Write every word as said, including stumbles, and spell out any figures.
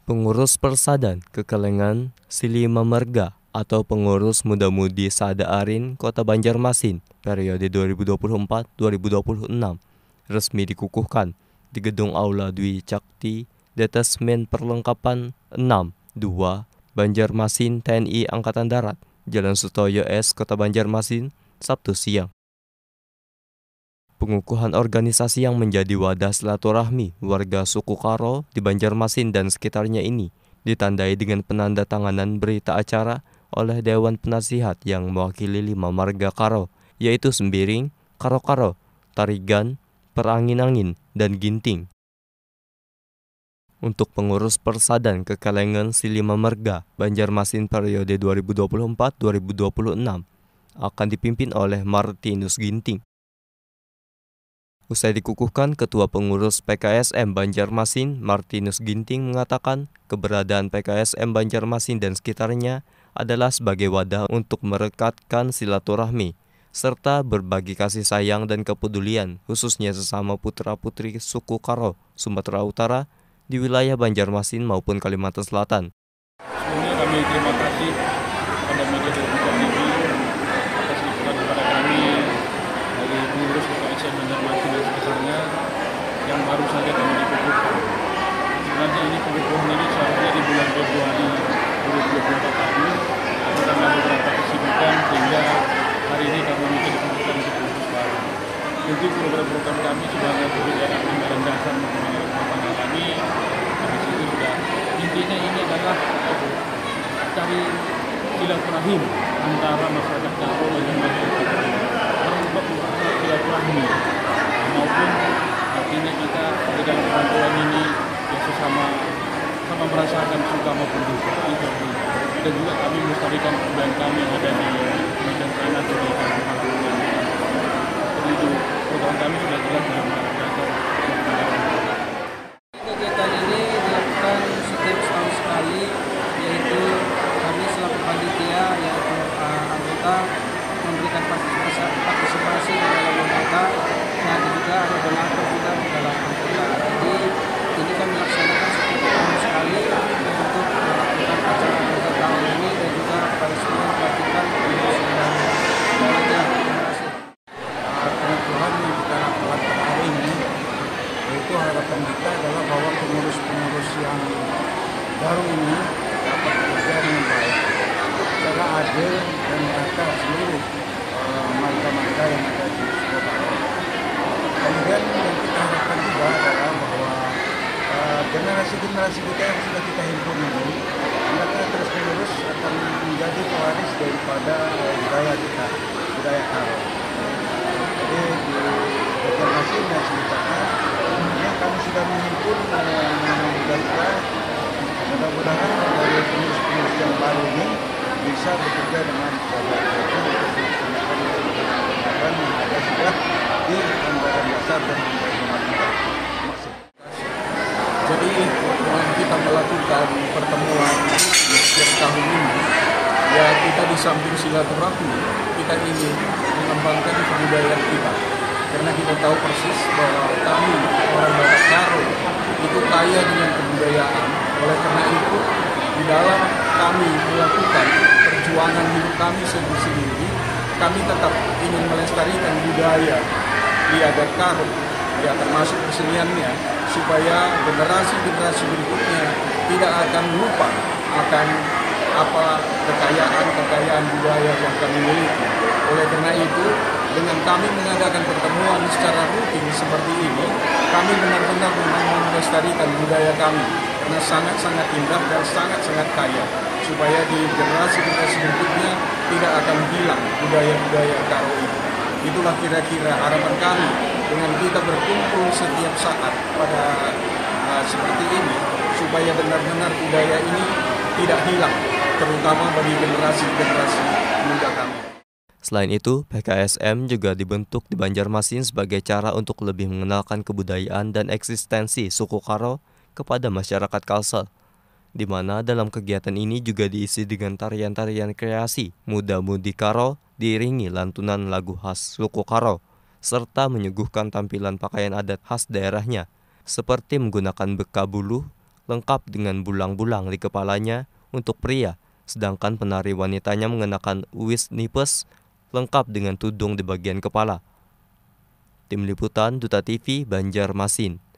Pengurus Persadan Kekelengan Silima Marga atau pengurus muda-mudi Sada Arin Kota Banjarmasin periode dua ribu dua puluh empat sampai dua ribu dua puluh enam resmi dikukuhkan di Gedung Aula Dwi Cakti Detasmen Perlengkapan enam dua Banjarmasin T N I Angkatan Darat, Jalan Sutoyo S, Kota Banjarmasin, Sabtu siang. Pengukuhan organisasi yang menjadi wadah silaturahmi warga suku Karo di Banjarmasin dan sekitarnya ini ditandai dengan penandatanganan berita acara oleh Dewan Penasihat yang mewakili lima marga Karo, yaitu Sembiring, Karo-Karo, Tarigan, Perangin-angin, dan Ginting. Untuk pengurus Persadan Kekelengan Silima Marga Banjarmasin periode dua ribu dua puluh empat sampai dua ribu dua puluh enam akan dipimpin oleh Martinus Ginting. Usai dikukuhkan, Ketua Pengurus P K S M Banjarmasin, Martinus Ginting, mengatakan keberadaan P K S M Banjarmasin dan sekitarnya adalah sebagai wadah untuk merekatkan silaturahmi, serta berbagi kasih sayang dan kepedulian, khususnya sesama putra-putri suku Karo, Sumatera Utara, di wilayah Banjarmasin maupun Kalimantan Selatan. Sebelumnya kami terima kasih kepada media dan T V atas liputan kepada kami dari pengurus P K S M Banjarmasin dan sekitarnya yang baru saja kami dikukuhkan. Sebenarnya ini pengukuhan ini seharusnya di bulan Februari dua ribu dua puluh empat lalu, tapi karena beberapa kesibukan sehingga hari ini kami minta dikukuhkan untuk pengurus baru. Tentu program-program kami sudah ada perbedaan anggaran dasar mengenai rumah tangga kami. Dari situ sudah intinya ini adalah cari silaturahim antara masyarakat Karo dengan masyarakat Karo. Untuk silaturahmi maupun artinya kita di dalam perantauan ini ya sesama sama merasakan suka maupun duka itu. Dan juga kami melestarikan kebudayaan kami yang ada di Medan sana sebagai kampung halaman. Itu program kami sudah jelas dalam anggaran dasar. Kegiatan ini dilakukan setiap setahun sekali, yaitu kami selaku panitia yaitu uh, anggota memberikan partisipasi, partisipasi di dalam anggota dan juga ada donatur juga di dalam anggota. Jadi ini kami laksanakan setiap tahun sekali untuk melakukan acara anggota tahun ini dan juga pada semua pelatihan yang sudah belajar. Pengukuhan yang kita lakukan pada hari ini, yaitu harapan kita adalah bahwa pengurus-pengurus yang baru ini dapat bekerja dengan baik secara adil dan merata seluruh uh, marga-marga yang ada di kota. Kemudian yang kita harapkan juga adalah bahwa uh, generasi-generasi kita yang sudah kita himpun ini, mereka terus menerus akan menjadi pewaris daripada uh, budaya kita, budaya Karo. Jadi di Banjarmasin dan sekitarnya ini kami sudah menghimpun muda-muda. Mudah-mudahan dari pengurus-pengurus yang baru ini bisa bekerja dengan baik untuk melaksanakan yang ada sudah di anggaran dasar dan anggaran rumah tangga. Jadi kita melakukan pertemuan di setiap tahun ini, ya kita di samping silaturahmi, kita ingin mengembangkan kebudayaan kita. Karena kita tahu persis bahwa kami, orang Batak Karo, itu kaya dengan kebudayaan. Oleh karena itu, di dalam kami melakukan perjuangan hidup kami sendiri, kami tetap ingin melestarikan budaya di adat Karo, ya termasuk keseniannya, supaya generasi-generasi berikutnya tidak akan lupa akan apa kekayaan-kekayaan budaya yang kami miliki. Oleh karena itu, dengan kami mengadakan pertemuan secara rutin seperti ini, kami benar-benar memang melestarikan budaya kami karena sangat-sangat indah dan sangat-sangat kaya, supaya di generasi-generasi berikutnya tidak akan hilang budaya-budaya Karo ini. Itulah kira-kira harapan kami dengan kita berkumpul setiap saat pada uh, seperti ini, supaya benar-benar budaya ini tidak hilang, terutama bagi generasi-generasi muda kami. Selain itu, P K S M juga dibentuk di Banjarmasin sebagai cara untuk lebih mengenalkan kebudayaan dan eksistensi suku Karo kepada masyarakat Kalsel, di mana dalam kegiatan ini juga diisi dengan tarian-tarian kreasi muda-mudi Karo diiringi lantunan lagu khas suku Karo, serta menyuguhkan tampilan pakaian adat khas daerahnya, seperti menggunakan beka buluh, lengkap dengan bulang-bulang di kepalanya untuk pria, sedangkan penari wanitanya mengenakan uwis nipes lengkap dengan tudung di bagian kepala. Tim Liputan Duta T V Banjarmasin.